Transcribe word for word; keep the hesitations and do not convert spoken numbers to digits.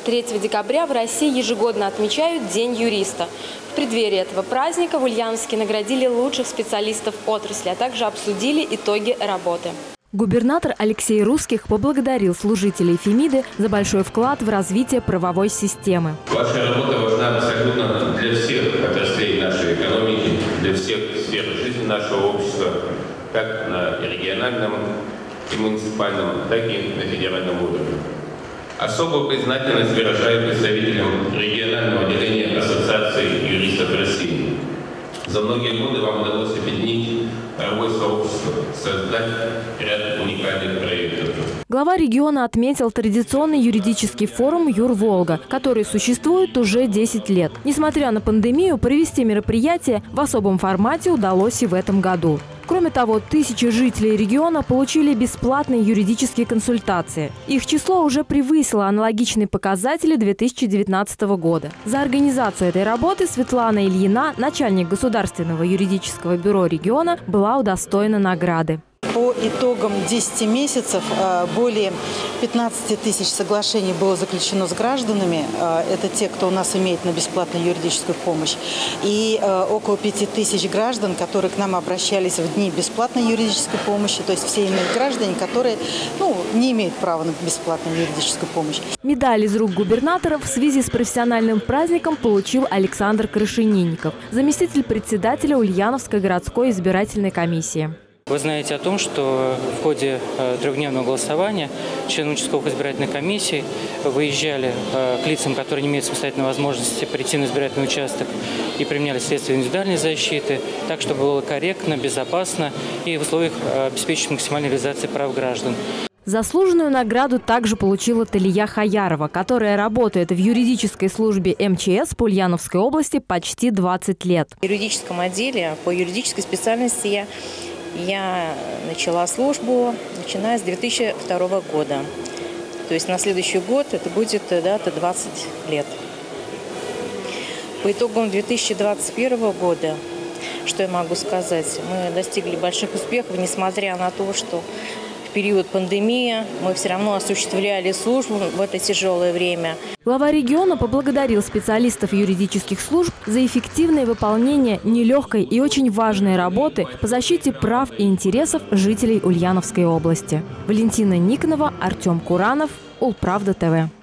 третьего декабря в России ежегодно отмечают День юриста. В преддверии этого праздника в Ульяновске наградили лучших специалистов отрасли, а также обсудили итоги работы. Губернатор Алексей Русских поблагодарил служителей Фемиды за большой вклад в развитие правовой системы. Ваша работа важна абсолютно для всех отраслей нашей экономики, для всех сфер жизни нашего общества, как на региональном и муниципальном, так и на федеральном уровне. Особую признательность выражаю представителям регионального отделения Ассоциации юристов России. За многие годы вам удалось объединить правовое сообщество, создать ряд уникальных проектов. Глава региона отметил традиционный юридический форум «Юр-Волга», который существует уже десять лет. Несмотря на пандемию, провести мероприятие в особом формате удалось и в этом году. Кроме того, тысячи жителей региона получили бесплатные юридические консультации. Их число уже превысило аналогичные показатели две тысячи девятнадцатого года. За организацию этой работы Светлана Ильина, начальник Государственного юридического бюро региона, была удостоена награды. По итогам десяти месяцев более пятнадцати тысяч соглашений было заключено с гражданами. Это те, кто у нас имеет на бесплатную юридическую помощь. И около пяти тысяч граждан, которые к нам обращались в дни бесплатной юридической помощи. То есть все иные граждане, которые ну, не имеют права на бесплатную юридическую помощь. Медаль из рук губернатора в связи с профессиональным праздником получил Александр Крашенинников, заместитель председателя Ульяновской городской избирательной комиссии. Вы знаете о том, что в ходе трехдневного голосования члены участковых избирательных комиссий выезжали к лицам, которые не имеют самостоятельной возможности прийти на избирательный участок, и применяли средства индивидуальной защиты, так, чтобы было корректно, безопасно и в условиях обеспечить максимальной реализации прав граждан. Заслуженную награду также получила Талия Хаярова, которая работает в юридической службе эм че эс по Ульяновской области почти двадцать лет. В юридическом отделе по юридической специальности я Я начала службу, начиная с две тысячи второго года. То есть на следующий год это будет дата двадцать лет. По итогам две тысячи двадцать первого года, что я могу сказать, мы достигли больших успехов, несмотря на то, что в период пандемии мы все равно осуществляли службу в это тяжелое время. Глава региона поблагодарил специалистов юридических служб за эффективное выполнение нелегкой и очень важной работы по защите прав и интересов жителей Ульяновской области. Валентина Никонова, Артем Куранов, Улправда ТВ.